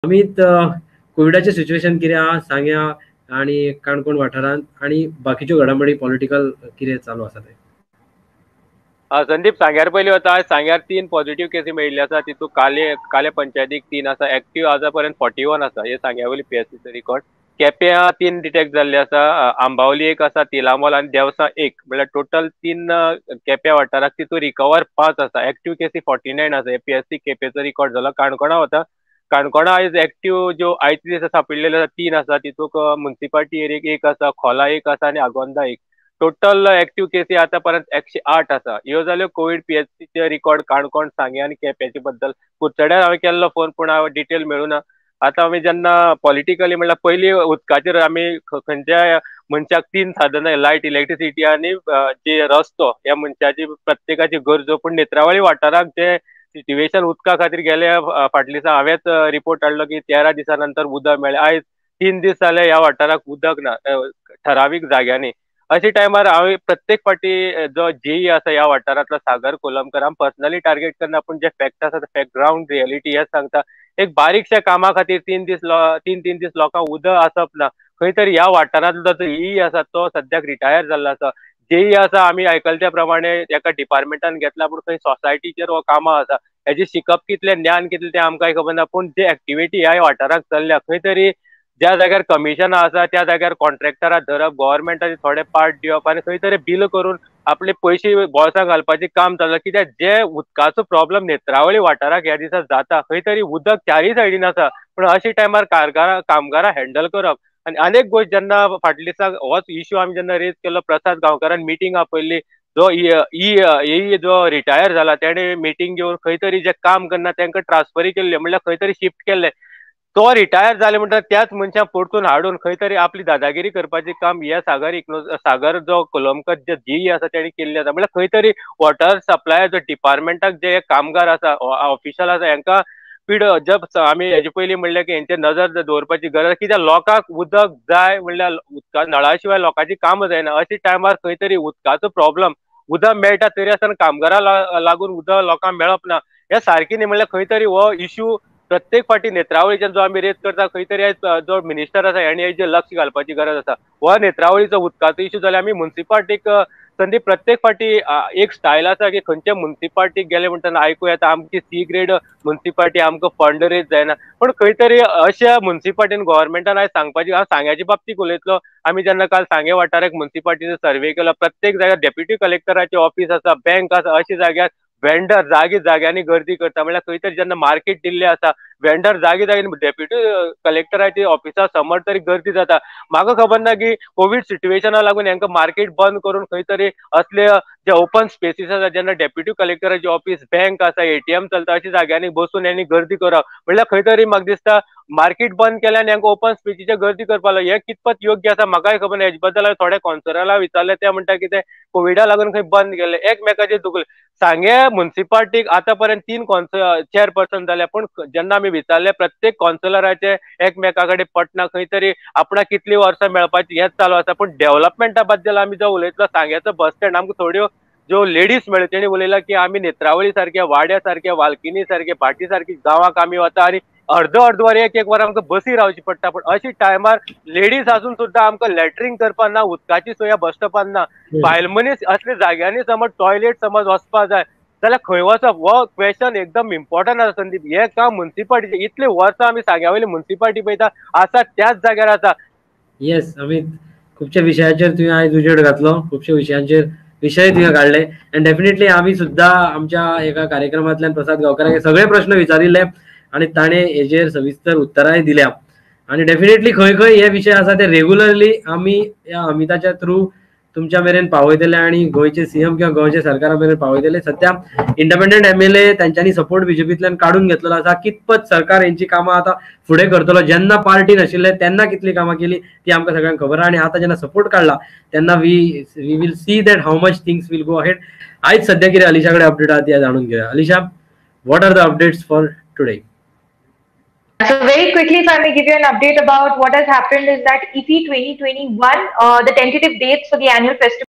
Amit, कोविडाचे situation कितें आहा सांगया आणि काणकोण वाठारांत आणि बाकीच्यो घडामोडी पॉलिटिकल कितें चालू आसा ते. संदीप, सांग्यार पयलीं वता. सांग्यार 3 पॉझिटिव्ह केसी मेळिल्ले आसा. तितूंत काले पंचायतीक 3 आसा. एक्टिव्ह आजा पर्यंत 41 आसा. हे सांग्या वयली पीएचसीचो रिकॉर्ड. केप्यां 3 डिटेक्ट जाल्ले आसा. आंबावली 1 आसा, तिलामोल आनी देवसा 1, म्हणल्यार टोटल 3 केप्यां वाठाराक. तितूंत रिकवर 5 आसा. एक्टिव्ह केसी 49 आसा. हे पीएचसी केपेंचो रिकॉर्ड जाला. काणकोणा वता. काणकोणा आयज एक्टिव्ह ज्यो आयचे दीस सापडलेल्यो आसा 3 आसा. तितूंत म्युनिसिपालिटी एरियेक 1 आसा, खोला 1 आसा आनी आगोंदा 1. टोटल एक्टिव्ह केसी आता पर्यंत 108 आसा. ह्यो जाल्यो कोविड पीएचसीचे रिकॉर्ड काणकोण, सांगे आनी केप्याचे बद्दल. कुडचड्यार हांवें केल्लो फोन, पूण हांव डिटेल मेळूना. आतां आमी जेन्ना पॉलिटिकली म्हणल्यार पयलीं उदकाचेर आमी खंयच्याय मनशाक 3 साधनां, लायट, इलेक्ट्रिसिटी आनी जे रस्तो, ह्या मनशाची प्रत्येकाची गरजो. पूण नेत्रावळी वाठाराक जे सिच्युएशन उदका खातीर गेले फाटल्या दिसा हांवेंच रिपोर्ट हाडलो की 13 दिसां नंतर उदक मेळ्ळें. आयज 3 दीस जाले ह्या वाठाराक उदक ना ठरावीक जाग्यांनी. अशा टायमार हांव प्रत्येक फावटी जो जेई आसा ह्या वाठारांतलो सागर कोलमकर, हांव पर्सनली टार्गेट करना, पूण जे फॅक्ट आसा ते फॅक्ट, ग्राउंड रियलिटी हेच सांगता. एक बारीकशा कामा खातीर 3 दीस लोकांक उदक आसप ना. खंय तरी ह्या वाठारांतलो जो ई आसा तो सद्याक रिटायर जाल्लो आसा. जेई आसा, आमी आयकल्या त्या प्रमाणे एका डिपार्टमेंटान घेतला, पूण खंय सोसायटीचेर हो कामां आसा. हेजे शिकप कितलें, ज्ञान कितलें तें आमकांय खबर ना. पूण जे एक्टिविटी ह्या वाठाराक चल्ल्या, खंय तरी ज्या जाग्यार कमिशनां आसा त्या जाग्यार कॉन्ट्रॅक्टरां धरप, गव्हर्मेंटाचे थोडे पार्ट दिवप आनी खंय तरी बिल करून आपले पयशे बोळ्सांत घालपाचें काम चल्लां. कित्याक जे उदकाचो प्रॉब्लेम नेत्रावळी वाठाराक ह्या दिसा जाता, खंय तरी उदक चारय सायडीन आसा, पूण अशा टायमार कामगारां हँडल करप. आनी अनेक गोश्ट जेन्ना फाटल्या दिसाक होच इश्यू आमी जेन्ना रेज केलो, प्रसाद गांवकारान मिटींग आपयल्ली. जो रिटायर जाला तेणे मिटींग घेवन खंय तरी जे काम करना तांकां ट्रान्सफरी केल्ले, म्हणल्यार खंय तरी शिफ्ट केल्ले. तो रिटायर जाले म्हणटा त्याच मनशाक परतून हाडून खंय तरी आपली दादागिरी करपाचें काम हे सागर जो कोलमकर जे जीई आसा तेणी केल्ली आसा. म्हणल्यार खंय तरी वॉटर सप्लाय जो डिपार्टमेंटाक जे कामगार आसा, ऑफिशियल आसा, हांकां जब आमी हेजे पयलीं म्हणलें की हेंचेर नजर दवरपाची गरज. कित्याक लोकांक उदक जाय म्हणल्यार उदका नळा शिवाय लोकांची कामां जायना. अशा टायमार खंय तरी उदकाचो प्रॉब्लेम, उदक मेळटा तरी आसतना कामगारां लागून उदक लोकांक मेळप ना, हें सारकें न्ही. म्हणल्यार खंय तरी हो इश्यू प्रत्येक फावटी नेत्रावळीच्यान जो आमी रेज करता, खंय तरी जो मिनिस्टर आसा हेणी हेजेर लक्ष घालपाची गरज आसा. हो नेत्रावळीचो उदकाचो इश्यू जाल्यार आमी म्युनिसिपालिटीक संदीप प्रत्येक फावटी एक स्टायल आसा की खंयच्या म्युनिसिपालिटीक गेले म्हणटना आयकूं येता आमची सी ग्रेड म्युनिसिपालिटी, आमकां फंड रेज जायना. पूण खंय तरी अशा म्युनिसिपालिटीन गव्हर्मेंटान आयज सांगपाची, हांव सांग्याच्या बाबतींत उलयतलो. आमी जेन्ना काल सांगे वाठाराक म्युनिसिपालिटीचो सर्वे केलो, प्रत्येक जाग्यार डेप्युटी कलेक्टराचें ऑफिस आसा, बँक आसा, अशा जाग्यार वेंडर जाग्यांनी गर्दी करता. म्हणल्यार खंय तरी जेन्ना मार्केट दिल्लें आसा, वेंडर जाग्यानी डेप्युटी कलेक्टराची ऑफिसा समोर तरी गर्दी जाता. म्हाका खबर ना की कोविड सिच्युएशना लागून हांकां मार्केट बंद करून खंय तरी असले जे ओपन स्पेसीस आसा, जेन्ना डेप्युटी कलेक्टराचे ऑफिस, बँक आसा, एटीएम चलता, अशा जाग्यांनी बसून यांनी गर्दी करप. म्हणल्यार खंय तरी म्हाका दिसता मार्केट बंद केलें आनी हांकां ओपन स्पेसीचेर गर्दी करपाक लागले. हें कितपत योग्य आसा म्हाकाय खबर ना. हेजे बद्दल हांवें थोड्या कॉन्सलरांक विचारलें, ते म्हणटा कितें कोविडा लागून खंय बंद केलें. एकमेकाचेर दुखले. सांगे म्युनिसिपालिटीक आतां पर्यंत 3 चेअरपर्सन जाल्या, पूण जेन्ना आमी विचारले प्रत्येक कॉन्सलराचे एकमेका कडेन पटना, खंय तरी आपणाक कितलीं वर्सां मेळपाची हेच चालू आसा. पूण डेव्हलपमेंटा बद्दल आमी जो उलयतलो, सांग्याचो बस स्टँड आमकां थोड्यो ज्यो लेडीज मेळ्ळ्यो तेणी उलयला की आमी नेत्रावळी सारक्या, वाड्या सारक्या, वालकिनी सारके, भाटी सारकी गांवांक आमी वता आनी अर्द वर एक वर आमकां बसी रावची पडटा. पूण अशा टायमार लेडीज आसून सुद्दां आमकां लॅट्रीन करपाक ना, उदकाची सोय बस स्टॉपान ना. बायल मनीस असल्या जाग्यांनी समज टॉयलेट समज वचपा जाय जाल्यार खंय वचप, हो क्वेश्चन एकदम इम्पॉर्टंट आसा संदीप. हे काम म्युनिसिपालिटीचे इतले वर्सां आमी सांग्या वयली म्युनिसिपालिटी पळयता, आसा त्याच जाग्यार आसा. येस अमित, खुबशा विशयाचेर तुवें आयज उजेड घातलो, खुबशा विशयांचेर विशय तुवें काडले. एंड डेफिनेटली आमी सुद्दां आमच्या एका कार्यक्रमांतल्यान प्रसाद गांवकाराक सगळे प्रश्न विचारिल्ले आनी ताणें हेजेर सविस्तर उत्तरांय दिल्या. आनी डेफिनेटली खंय खंय हे विशय आसा ते रेग्युलरली आमी ह्या अमिताच्या थ्रू तुमच्या मेरेन पावयतले आनी गोंयचे सीएम किंवा गोंयच्या सरकारा मेरेन पावयतले. सध्या इंडिपेंडंट एमएलए त्यांच्यानी सपोर्ट बीजेपींतल्यान काढून घेतलेलो आसा. कितपत सरकार यांची कामां आतां फुडें करतलो, जेन्ना पार्टी नाशिल्ले तेन्ना कितली कामां केली ती आमकां सगळ्यांक खबर आहा. आनी आतां जेन्ना सपोर्ट काडला तेन्ना we will see that how much things will go ahead. आयज सध्या कितें अलिशा कडेन अपडेट आहा ती जाणून घेवया. Alisha, what are the updates for today? So very quickly, if I may give you an update about what has happened is that IFFI 2021, the tentative dates for the annual festival